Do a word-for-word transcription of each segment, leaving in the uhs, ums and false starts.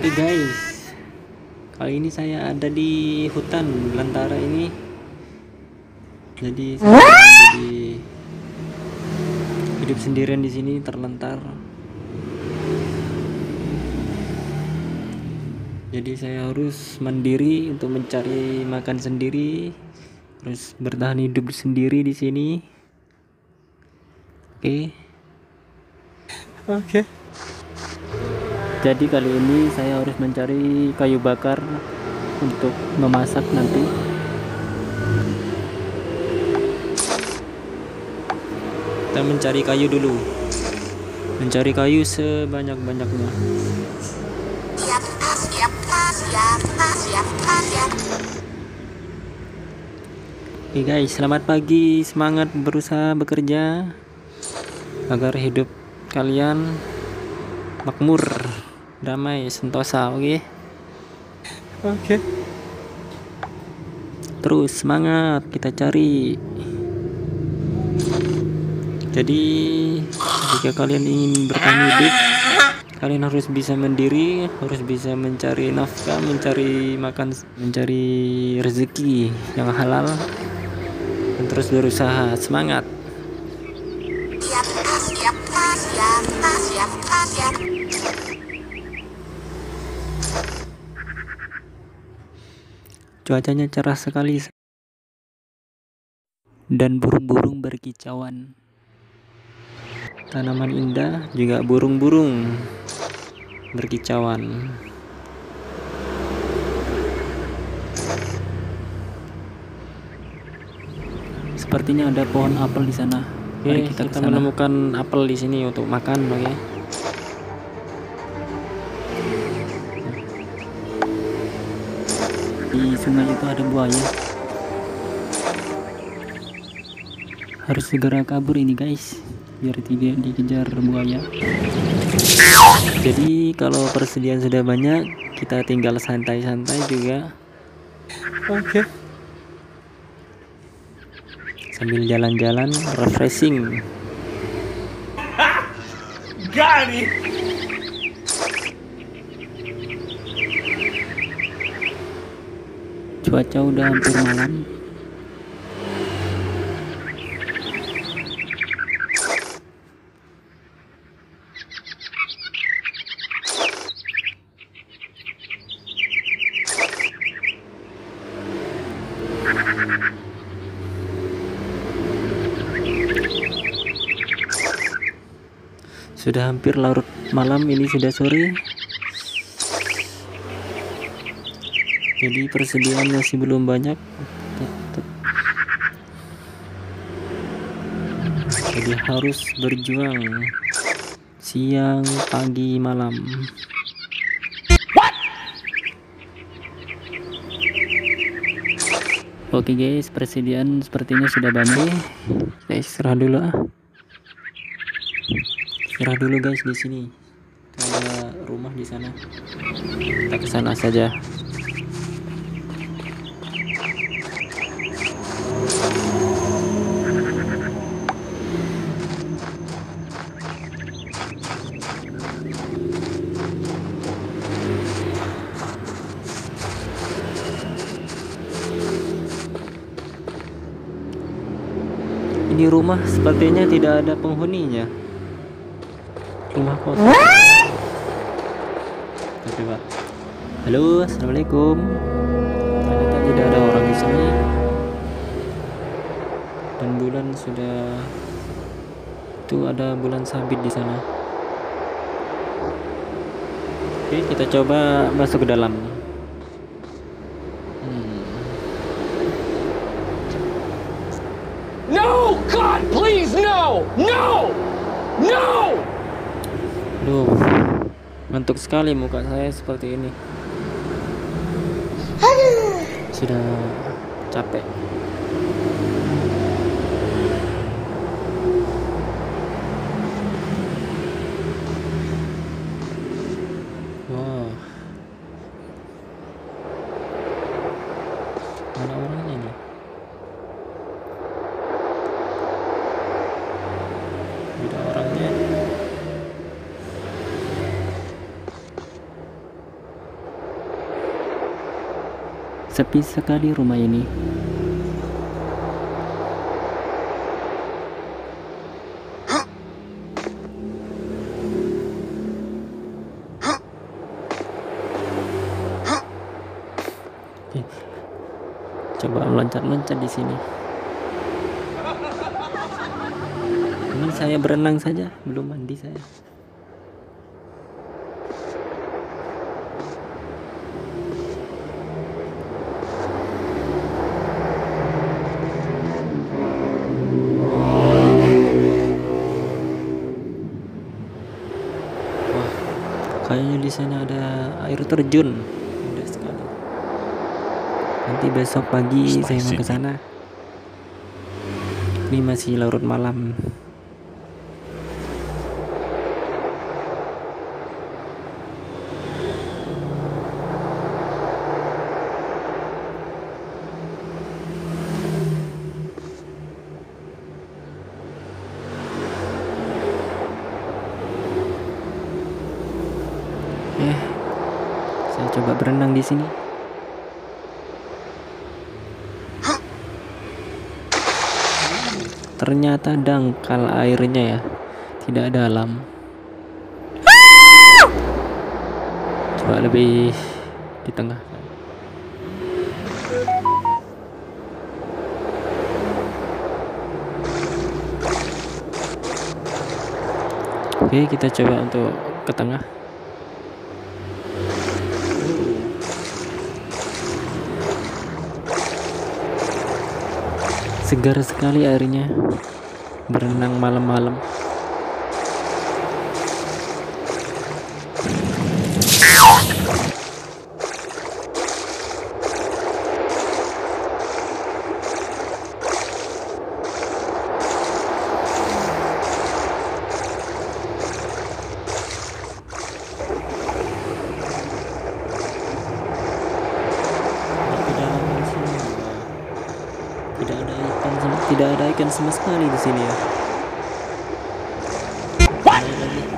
Oke guys, kali ini saya ada di hutan belantara ini. Jadi saya jadi hidup sendirian di sini terlantar. Jadi saya harus mandiri untuk mencari makan sendiri, harus bertahan hidup sendiri di sini. Oke. Oke. Jadi kali ini saya harus mencari kayu bakar untuk memasak nanti. Kita mencari kayu dulu. Mencari kayu sebanyak-banyaknya. Oke guys, selamat pagi. Semangat berusaha bekerja agar hidup kalian makmur, damai, sentosa. Oke okay? Oke okay. Terus semangat kita cari. Jadi jika kalian ingin bertahan hidup, kalian harus bisa mandiri, harus bisa mencari nafkah, mencari makan, mencari rezeki yang halal, dan terus berusaha. Semangat. Cuacanya cerah sekali dan burung-burung berkicauan. Tanaman indah, juga burung-burung berkicauan. Sepertinya ada pohon apel di sana. Oke, Mari kita, kita menemukan apel di sini untuk makan, oke. Di sungai itu ada buaya. Harus segera kabur ini guys, biar tidak dikejar buaya. Jadi kalau persediaan sudah banyak, kita tinggal santai-santai juga. Oke. Sambil jalan-jalan, refreshing. Got it. Cuaca udah hampir malam. Sudah hampir larut malam, ini sudah sore. Jadi persediaan masih belum banyak. Jadi harus berjuang siang, pagi, malam. Oke guys, persediaan sepertinya sudah banyak. Kita istirahat dulu ah. Istirahat dulu guys di sini. Ada rumah di sana. Kita ke sana saja. Ini rumah sepertinya tidak ada penghuninya. Rumah kosong. Coba. Halo, assalamualaikum. Ternyata tidak ada orang di sini. Dan bulan sudah, itu ada bulan sabit di sana. Oke, kita coba masuk ke dalam. Hmm. No, God, please, no, no, no. Duh, ngantuk sekali muka saya seperti ini. Sudah capek. Wow. Mana orangnya nih? Tidak orangnya. Sepi sekali rumah ini. Oke. Coba loncat-loncat di sini. Ini saya berenang saja, belum mandi saya. Kayaknya di sana ada air terjun. Indah sekali. Nanti besok pagi saya mau ke sana. Ini masih larut malam. Eh, saya coba berenang di sini. Ternyata dangkal airnya ya, tidak dalam. Coba lebih di tengah. Oke, kita coba untuk ke tengah. Segar sekali airnya, berenang malam-malam. Tidak ada ikan sama, tidak ada ikan sama sekali di sini ya. Lagi.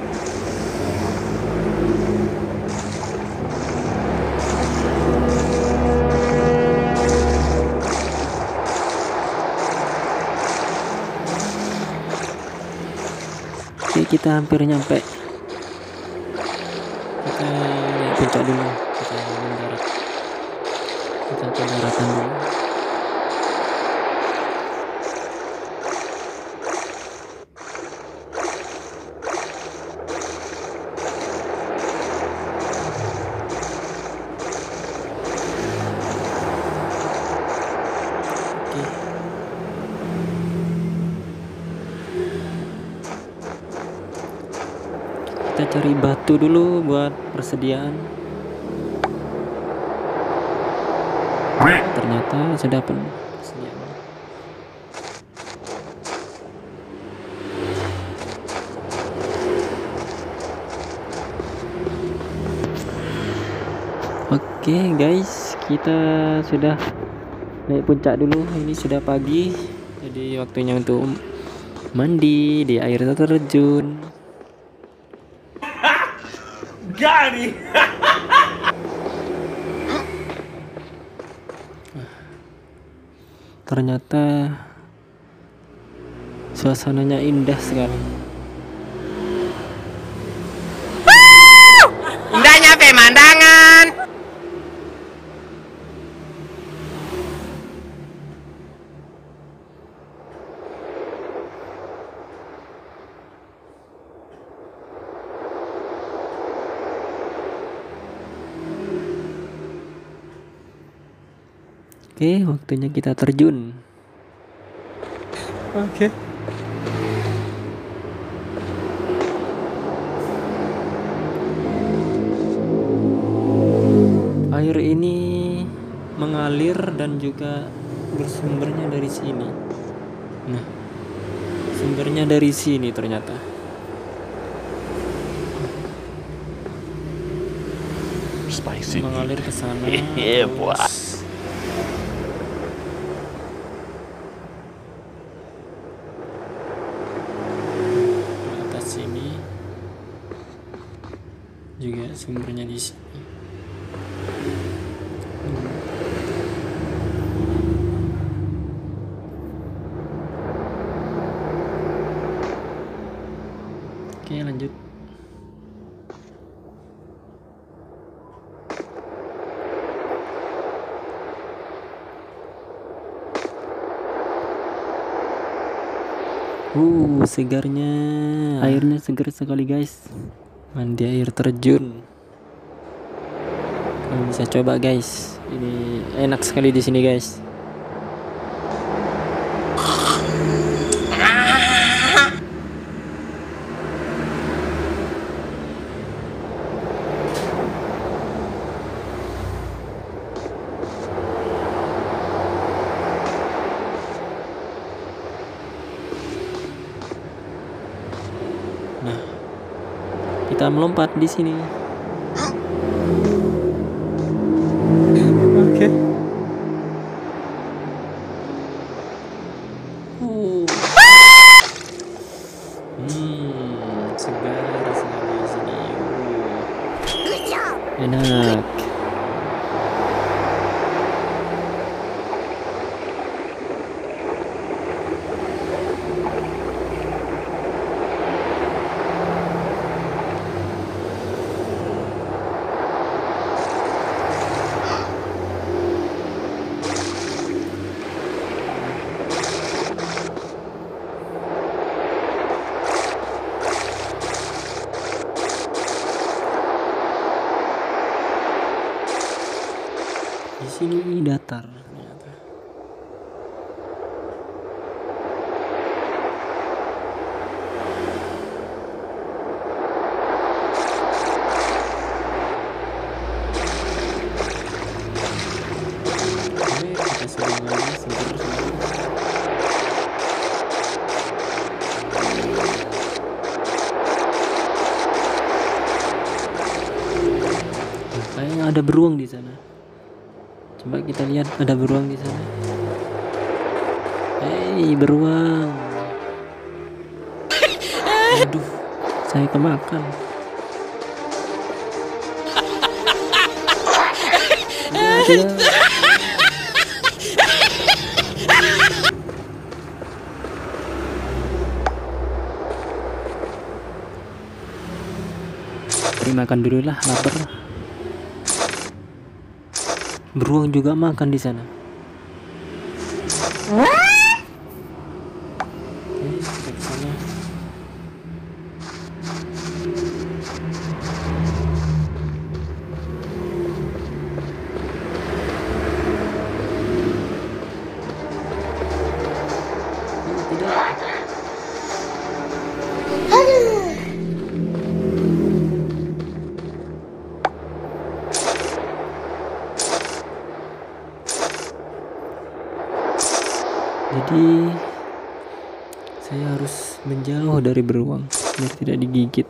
Oke, kita hampir nyampe. Kita naik puncak dulu. Kita mendarat. Kita ke daratan dulu. Kita cari batu dulu buat persediaan. Ternyata sudah penuh persediaan. Oke guys, kita sudah naik puncak dulu. Ini sudah pagi, jadi waktunya untuk mandi di air terjun. Got Ternyata suasananya indah sekali. Indahnya pemandangan. Oke, waktunya kita terjun. Oke. Air ini mengalir dan juga bersumbernya dari sini. Nah, sumbernya dari sini ternyata. Spicy. Mengalir ke sana. Yeah, boy. terus ke atas sini. Juga sumbernya di sini. Oke, lanjut. Uh, segarnya. Airnya segar sekali, guys. Mandi air terjun. Kalian bisa coba, guys. Ini enak sekali di sini, guys. Nah, kita melompat di sini. Oke. Uh. Hmm, segar sekali di sini. Uh. Enak. Di sini datar ternyata. Oke, kita sedang lagi segar sekali. Kayaknya ada beruang di sana. Coba kita lihat, ada beruang di sana. Hei, beruang. Aduh, saya kemakan. Tidak, tidak. Beri makan dulu lah, lapar. Beruang juga makan di sana. Oke, kita ke sana. Oh, tidak. Jadi saya harus menjauh dari beruang biar tidak digigit.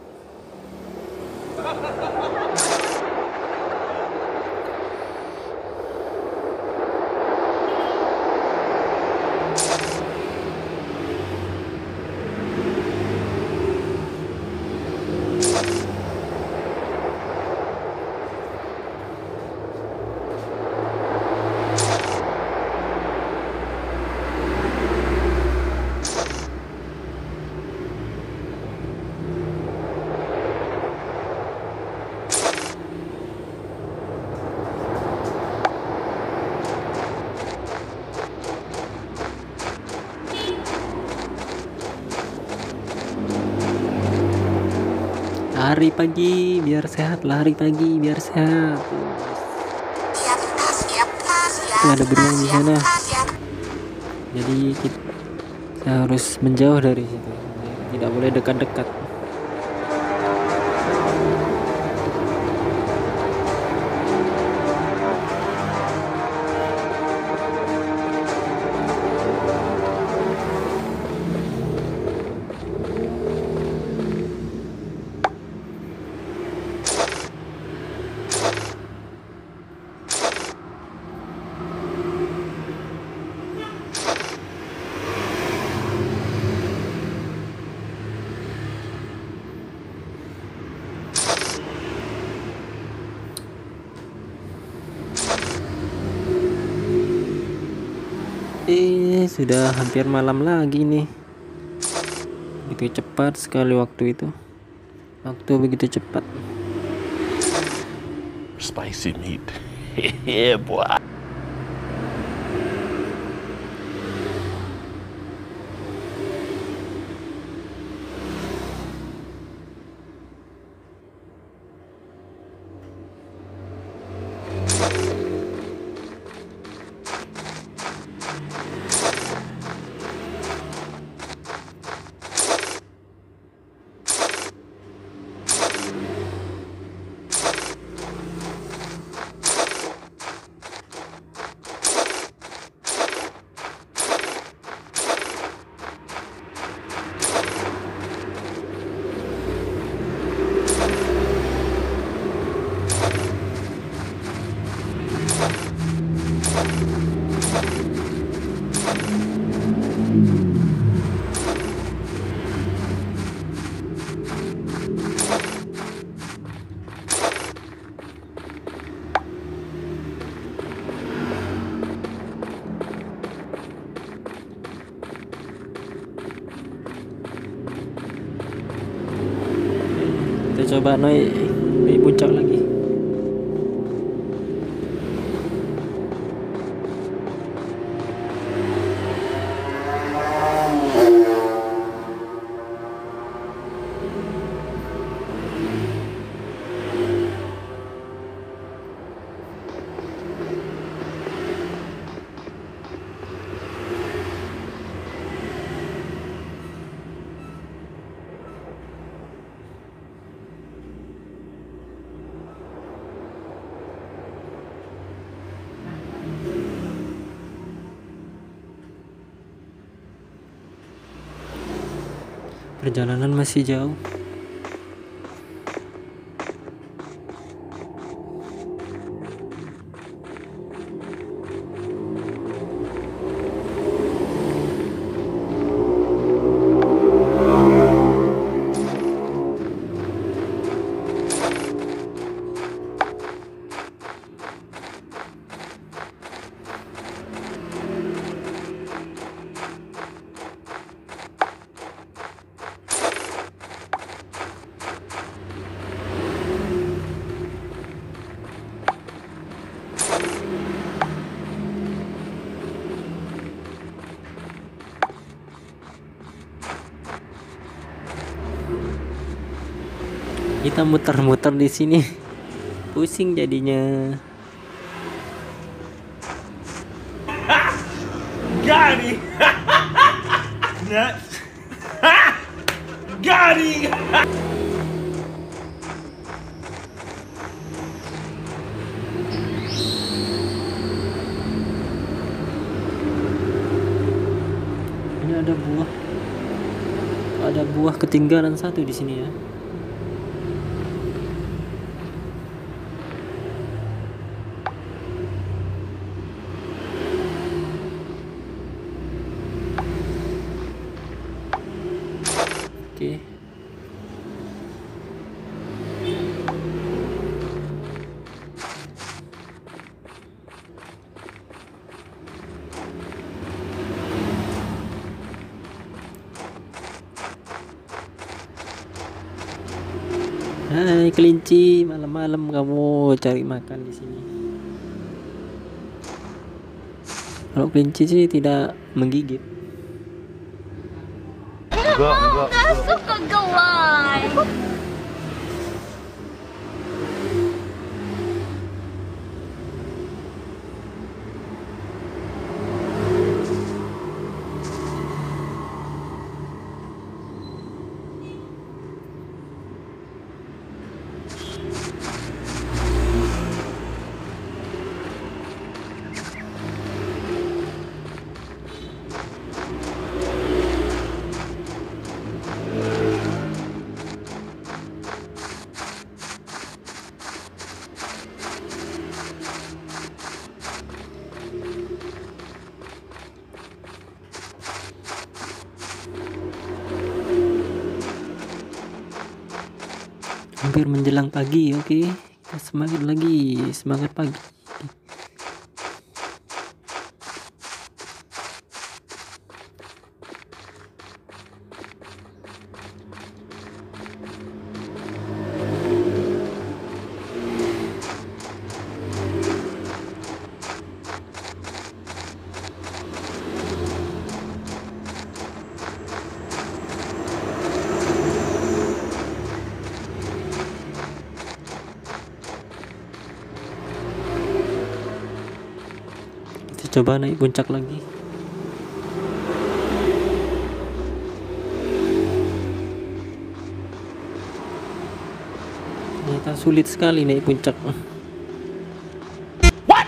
Lari pagi biar sehat, lari pagi biar sehat. Tuh ada beruang di sana. Jadi kita harus menjauh dari situ. Tidak boleh dekat-dekat. Eh, sudah hampir malam lagi nih. Itu cepat sekali waktu itu. Waktu begitu cepat. Spicy meat. Yeah, boy. Kita coba naik naik puncak lagi. Perjalanan masih jauh. Kita muter-muter di sini, pusing jadinya. Got it. Nuts. Got it. Ini ada buah, ada buah ketinggalan satu di sini ya. Oke. Hai kelinci, malam-malam kamu cari makan di sini. Kalau kelinci sih tidak menggigit. Enggak, enggak. Nggak suka gelai. Hampir menjelang pagi, oke. Kita semangat lagi, semangat pagi. coba naik puncak lagi. Ternyata sulit sekali naik puncak. What?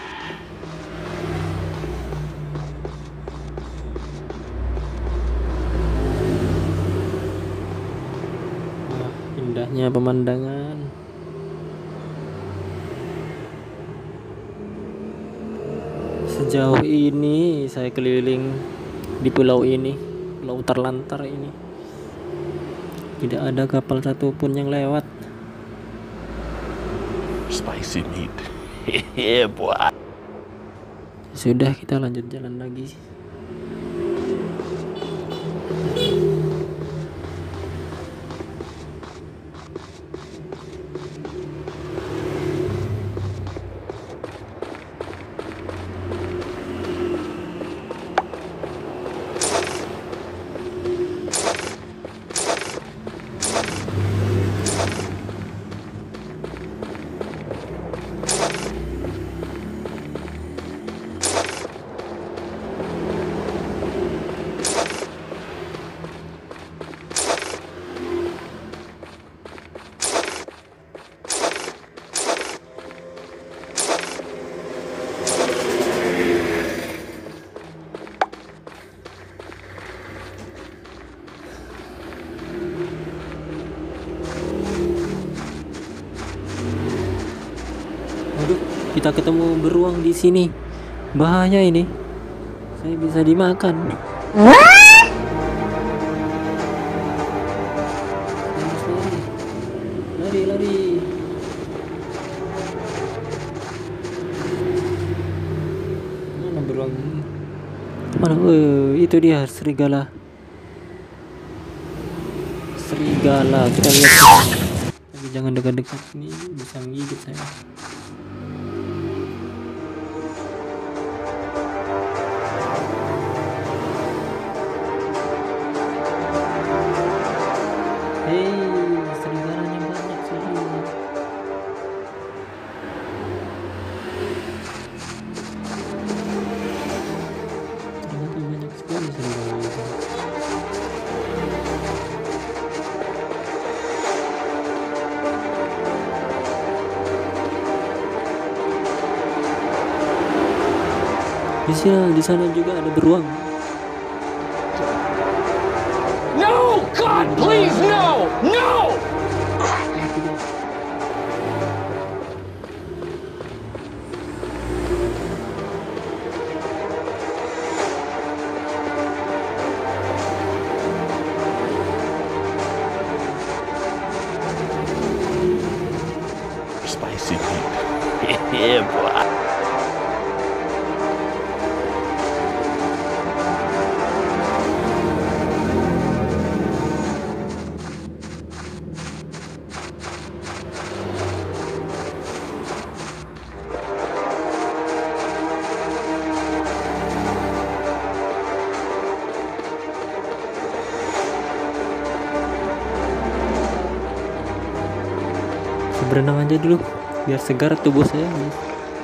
Wah, indahnya pemandangan. Sejauh ini saya keliling di pulau ini, pulau terlantar ini, tidak ada kapal satupun yang lewat. Spicy meat. Yeah, boy. Sudah, kita lanjut jalan lagi. Aduh, kita ketemu beruang di sini. Bahaya ini. Saya bisa dimakan. Lari, lari. Mana beruang? Mana? Eh, itu dia serigala. Serigala. Kita lihat. Tapi jangan dekat-dekat, ini bisa menggigit saya. Hei, serigalanya banyak sekali. Ternyata banyak sekali serigalanya. Di sana, di sana juga ada beruang. No! God, please, no! No! Spicy meat. Yeah, boy. Berenang aja dulu biar segar tubuh saya, guys.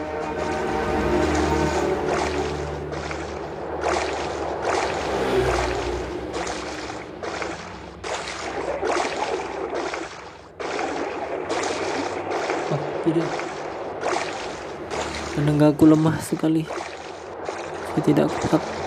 Oh, tidak. Tenagaku lemah sekali. Saya tidak kuat.